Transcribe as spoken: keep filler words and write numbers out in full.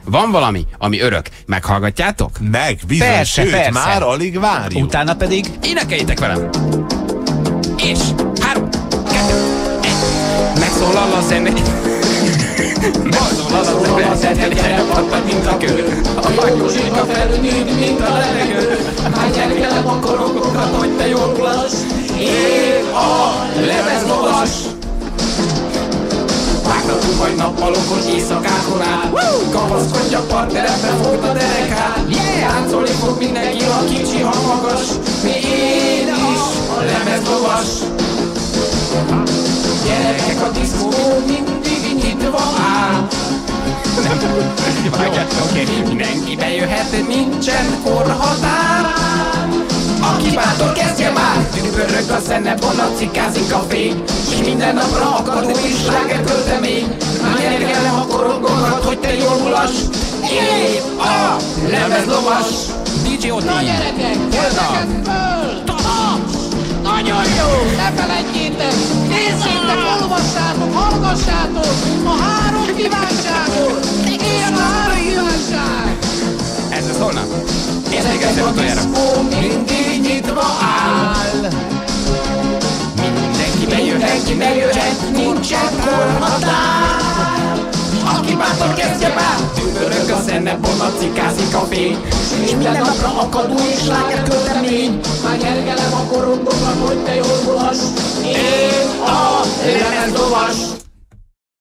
Van valami, ami örök. Meghallgatjátok? Meg, bizony, Persze, sőt, persze. már alig várjuk. Utána pedig Énekeljétek velem! És három, kettő, egy. Megszólal a zene. Megszólal a zene, gyere, pattat, mint a kő. A hajózsika felügyít, mint a levegő. Már gyergelem a korongokat, hogy te jól lass. Én a lemezlovas. Vágtatú vagy nappalokon, éjszakákon át. Kapaszkodj a partneredbe, fogd a derekát. Táncolni fog mindenki, ha kicsi, ha magas. Mi én is a lemezlovas. Gyerekek, a diszkó mindig nyitva áll. Mindenki bejöhet, nincsen korhatár. Aki bátor, kezdje már! Dübörög a zene, vonat, cikázik a fény. És minden napra akadó is sláger költemény. Már nyergelem a korongokat, hogy te jól mulass. Én a lemezlovas. dé dzsé Oti. Na gyerekek, kezdeket föl! Taps! Nagyon jó! Ne feledjétek! Nézzétek, olvassátok, hallgassátok! A három kívánságot! Ilyen a három kívánság! Ez az holnap. Gyerekek, a diszkó mindig nyitva áll. Mindenki Bejöhet, bejöhet, bejöhet, nincsen korhatár. Aki bátor, kezdje már! Dübörög a zene, vonat, cikázik a fény. És minden napra akadó és sláger költemény. Már nyergelem a korongokat, hogy te jól mulass. Én a lemezlovas.